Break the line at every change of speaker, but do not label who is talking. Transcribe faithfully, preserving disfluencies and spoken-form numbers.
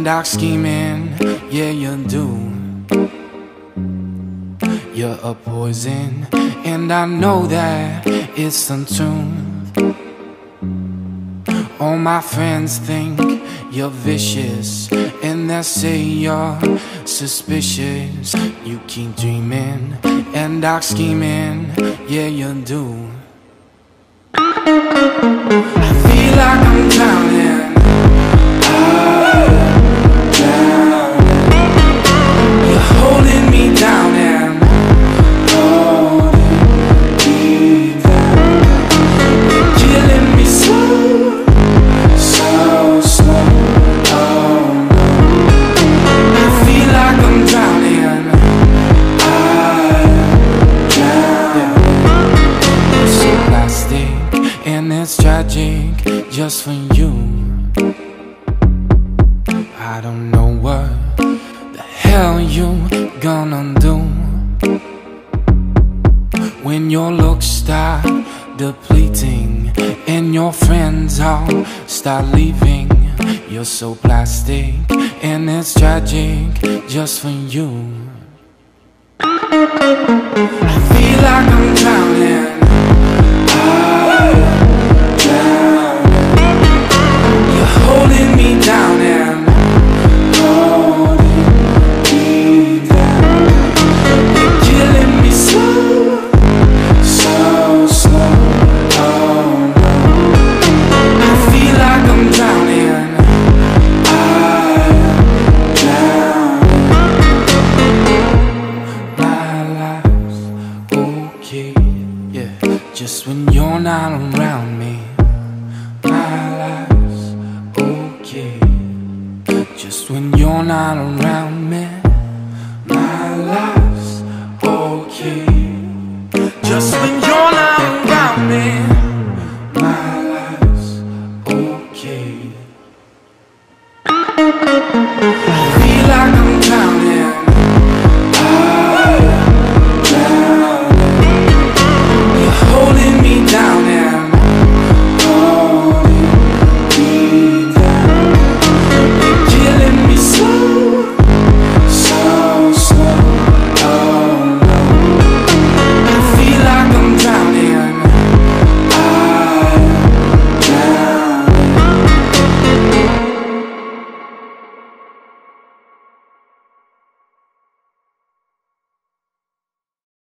dark scheming, yeah you do. You're a poison, and I know that it's untrue. All my friends think you're vicious, and they say you're suspicious. You keep dreaming and dark scheming, yeah you do. I feel like I'm drowning. I'm drowning. You're holding me down and holding me down. You're killing me slow, so slow. Oh no. I feel like I'm drowning. I'm drowning. You're so plastic, and it's tragic just for you. I don't know what the hell you gonna do when your looks start depleting and your friends all start leaving. You're so plastic, and it's tragic just for you. I feel like I'm drowning. Holding me down and holding me down. You're killing me slow, so slow. Oh no. I feel like I'm drowning. I'm drowning. My life's okay, yeah, just when you're not around me. My life's okay, just when you're not around me. My life's okay, just when you're not